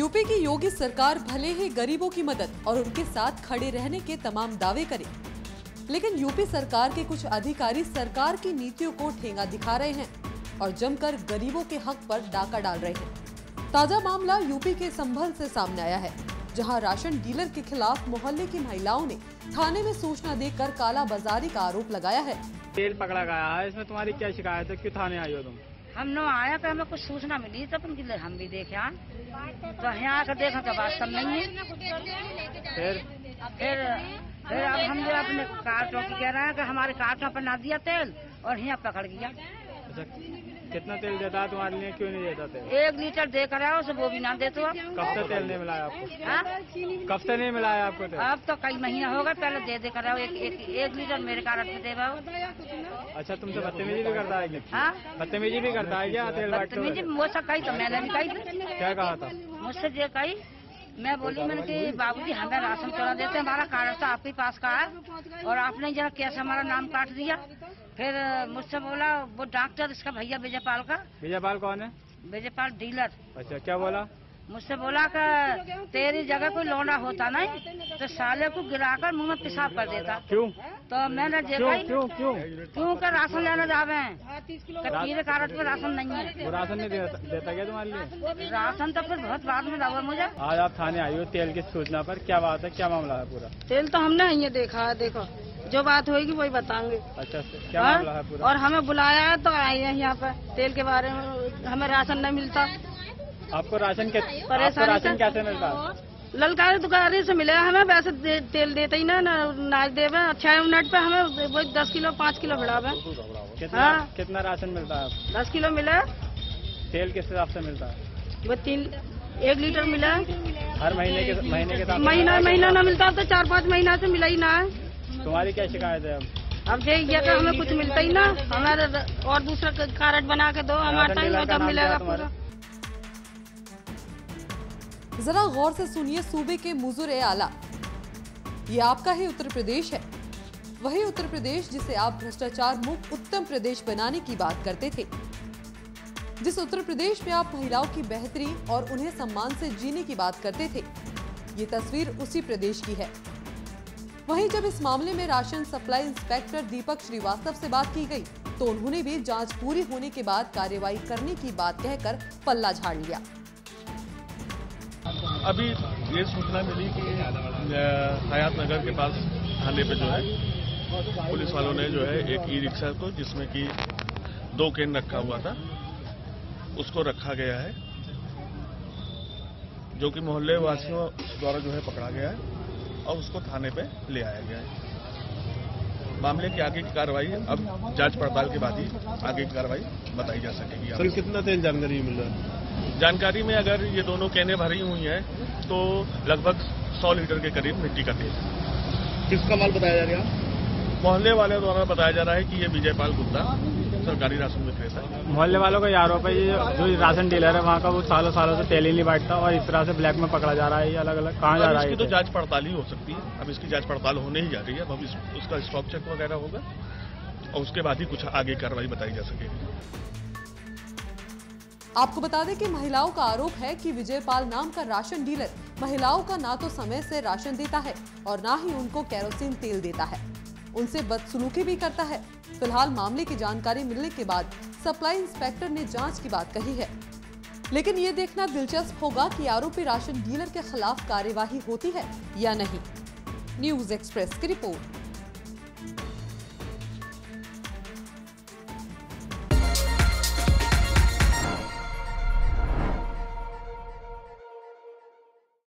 UP की योगी सरकार भले ही गरीबों की मदद और उनके साथ खड़े रहने के तमाम दावे करे, लेकिन यूपी सरकार के कुछ अधिकारी सरकार की नीतियों को ठेंगा दिखा रहे हैं और जमकर गरीबों के हक पर डाका डाल रहे हैं। ताजा मामला यूपी के संभल से सामने आया है, जहां राशन डीलर के खिलाफ मोहल्ले की महिलाओं ने थाने में सूचना देकर काला बाजारी का आरोप लगाया है। तेल पकड़ा गया है, इसमें तुम्हारी क्या शिकायत है? क्यों थाने आई हो तुम? हम न आया कि हमें कुछ सूचना मिली तो अपन के हम भी देखे आए, तो यहाँ आकर देखा तो बात सब नहीं है। फिर अब हम जो अपने कार्टों की कह रहे हैं कि हमारे कार्टों पर ना दिया तेल और यहाँ पकड़ गया। अच्छा, कितना तेल देता है तुम्हारे लिए? क्यों नहीं देता तेल? 1 लीटर दे कर आओ, वो भी ना देते हो। कब से तेल नहीं मिला आपको? कब से नहीं मिला आपको तेल? अब तो कई महीना होगा, पहले दे कर आओ। एक लीटर मेरे कार्ड में दे पाओ। अच्छा, तुमसे बदतमीजी भी करता है क्या? बदतमीजी भी करता है क्या? तेल बदतमीजी मुझसे कही तो मैंने भी कही। क्या कहा था? मुझसे जो कही, मैं बोली मैंने कि बाबूजी हमें राशन चला देते, हमारा कार्ड तो आपके पास का है और आपने जरा कैसे हमारा नाम काट दिया। फिर मुझसे बोला वो डॉक्टर, इसका भैया विजयपाल का। विजयपाल कौन है? विजयपाल डीलर। अच्छा, क्या बोला? मुझसे बोला कि तेरी जगह कोई लौंडा होता नहीं तो साले को गिराकर मुंह में पेशाब कर देता। क्यों? तो मैंने क्यों कर राशन लेने जावे हैं, मेरे कार्ड पे राशन नहीं है। वो राशन नहीं देता क्या तुम्हारे लिए? राशन तो फिर बहुत बाद में लगा मुझे। आज आप थाने आई हो तेल की सूचना पर, क्या बात है, क्या मामला है पूरा? तेल तो हमने ये देखा है, देखो जो बात होगी वही बताएंगे। अच्छा, क्या मामला है पूरा? और हमें बुलाया है तो आए हैं यहाँ पे तेल के बारे में। हमें राशन नहीं मिलता। आपको राशन कैसे मिलता है? ललकारी दुकान से मिलेगा हमें, वैसे तेल देते ही ना देवे। 6 मिनट पे हमें वो 10 किलो 5 किलो बढ़ावे। कितना राशन मिलता है? 10 किलो मिला। तेल किस हिसाब से मिलता है? वो 1 लीटर मिला। हर महीने के साथ? महीना ना मिलता तो 4-5 महीना से मिला ही ना है। तुम्हारी क्या शिकायत है? अब देख गया तो हमें कुछ मिलता ही ना। हमारे और दूसरा कार्ड बना के दो, हमारा टाइम मिलेगा पूरा। जरा गौर से सुनिए सूबे के मुजुरे आला। ये आपका ही उत्तर प्रदेश है, वही उत्तर प्रदेश जिसे आप भ्रष्टाचार मुक्त उत्तम प्रदेश बनाने की बात करते थे, जिस उत्तर प्रदेश में आप महिलाओं की बेहतरी और उन्हें सम्मान से जीने की बात करते थे। ये तस्वीर उसी प्रदेश की है। वहीं जब इस मामले में ration supply inspector Deepak Srivastava से बात की गई तो उन्होंने भी जांच पूरी होने के बाद कार्रवाई करने की बात कहकर पल्ला झाड़ लिया। अभी ये सूचना मिली कि हयात नगर के पास थाने पे जो है पुलिस वालों ने जो है एक ई रिक्शा को, जिसमें कि 2 केन रखा हुआ था, उसको रखा गया है, जो कि मोहल्ले वासियों द्वारा जो है पकड़ा गया है और उसको थाने पे ले आया गया है। मामले की आगे की कार्रवाई अब जांच पड़ताल के बाद ही आगे की कार्रवाई बताई जा सकेगी। सर, कितना तेल जानकारी मिल रहा है? जानकारी में अगर ये दोनों केनें भरी हुई हैं तो लगभग 100 लीटर के करीब मिट्टी का तेल। किसका माल बताया जा रहा है? मोहल्ले वाले द्वारा बताया जा रहा है कि ये विजयपाल गुप्ता सरकारी राशन विक्रेता है। मोहल्ले वालों का ये आरोप है, जो राशन डीलर है वहाँ का, वो सालों से तेल ही नहीं बांटता और इस तरह से ब्लैक में पकड़ा जा रहा है। ये अलग अलग कहाँ जा रहा है? इसकी तो जांच पड़ताल ही हो सकती है। अब इसकी जांच पड़ताल होने ही जा रही है। अब उसका स्टॉक चेक वगैरह होगा और उसके बाद ही कुछ आगे कार्रवाई बताई जा सकेगी। आपको बता दें कि महिलाओं का आरोप है कि विजयपाल नाम का राशन डीलर महिलाओं का ना तो समय से राशन देता है और ना ही उनको केरोसिन तेल देता है, उनसे बदसलूकी भी करता है। फिलहाल मामले की जानकारी मिलने के बाद सप्लाई इंस्पेक्टर ने जांच की बात कही है, लेकिन ये देखना दिलचस्प होगा कि आरोपी राशन डीलर के खिलाफ कार्यवाही होती है या नहीं। न्यूज़ एक्सप्रेस की रिपोर्ट।